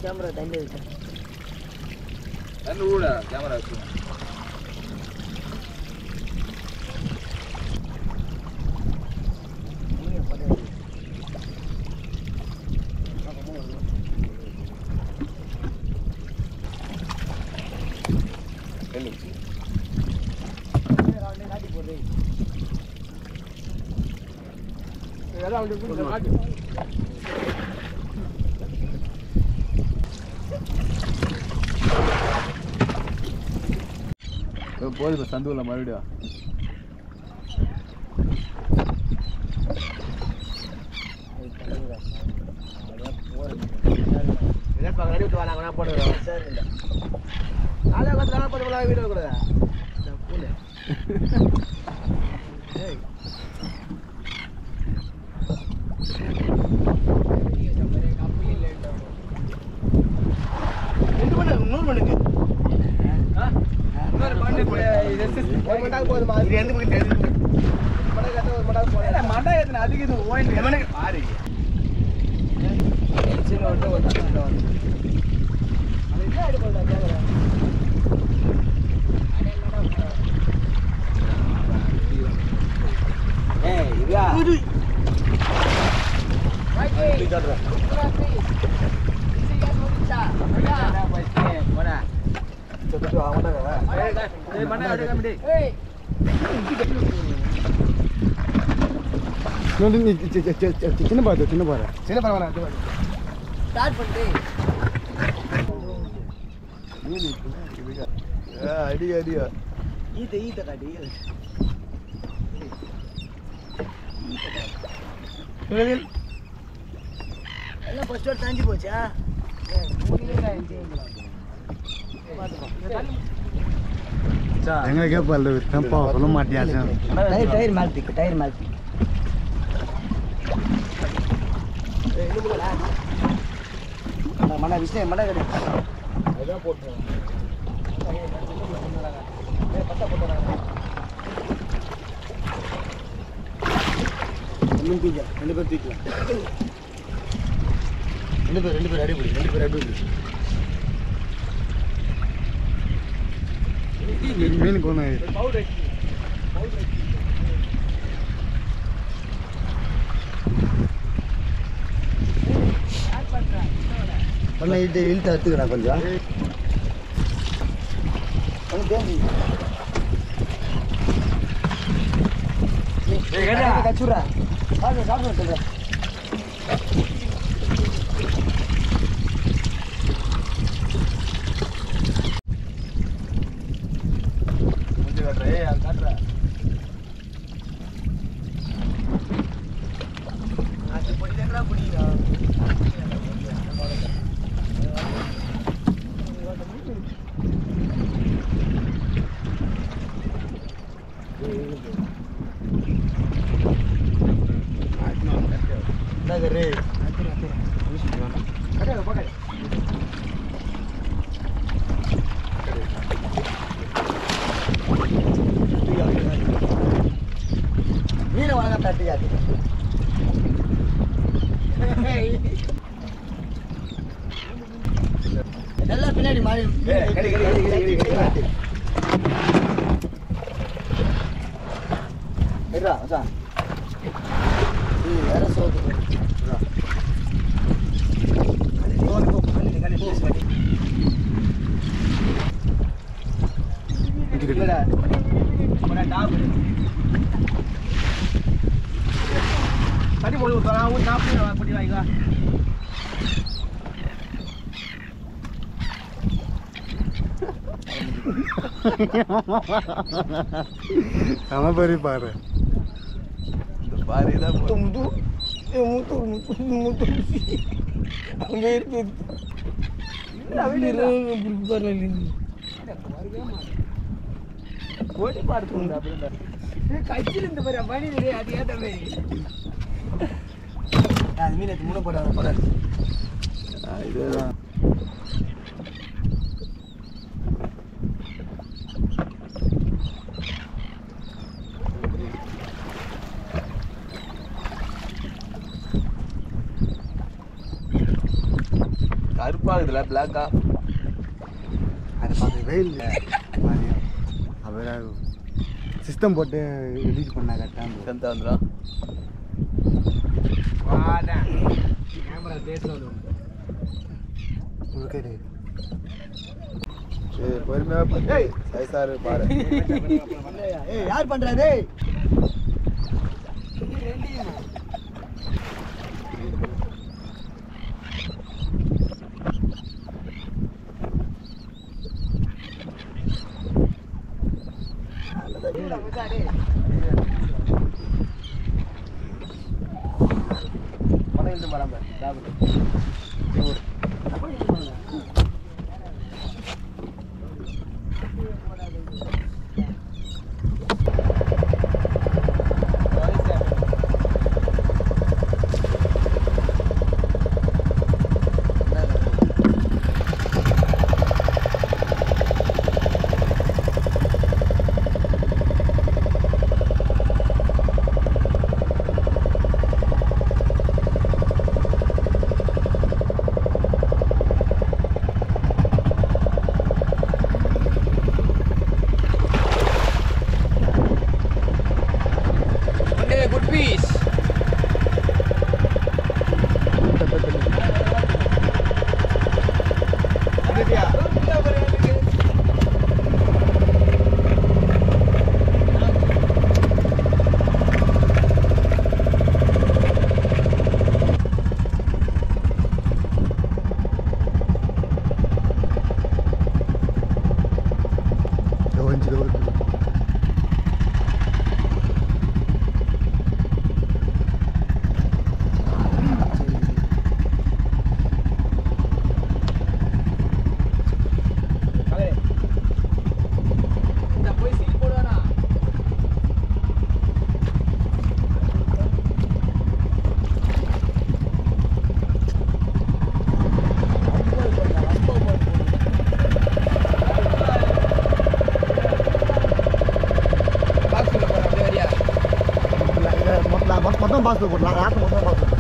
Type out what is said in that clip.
camera தண்ணி வச்சேன் தண்ணி ஊட கேமரா வச்சு போகுது சந்துவில் மறுபடியும் போடுறோம் சார் இல்லை நாளே கொஞ்சம் போட்டு வீடியோ கூட சின்ன பாரு ஸ்டார்ட் பண்ணு அடியா ஈத்த காட்டி எல்லாம் ஃபர்ஸ்ட் ஒரு தாஞ்சி போச்சா எங்க கேப்பல்ல தப்பா சொல்ல மாட்டியா டயர் மாத்தி மண்ணா விஷயம் மண்ணா கடை அதான் போட்டுருவோம் ரெண்டு பேர் தூக்கலாம் ரெண்டு பேர் அடிப்படி மீன் கொண்டு பண்ண இழுத்து அத்துக்கிறா கொஞ்சம் கச்சுரா சாப்பிட சொல்றேன் மீனை வாங்க தட்டிக்காது எல்லாம் பின்னாடி மாறி வேற சோது tadi mau lupa laut tapi apa di lagi sama beri pare pare dah mutu ambil itu berbubar lagi கோடி பார்த்துங்க அப்படியே கச்சில இந்த மாதிரி பண்ணி அது ஏத்த மாதிரி அது மீன் எடுத்து முனை போடாத இதுதான் கருப்பா கருப்பா இருக்குதுல பிளாக்கா அது பார்க்கவே இல்லை அவர் சிஸ்டம் போட்டு எடிட் பண்ணா கரெக்டாக சென்ட் வந்துடும் கேமரா பேசுறது உனக்கு சரி பொறுமையாக சைஸாரு பாரு ஏய் யார் பண்றாரு good piece மொத்தம் பாஸ் போடலாம் ராத்து மொத்தம் பாஸ்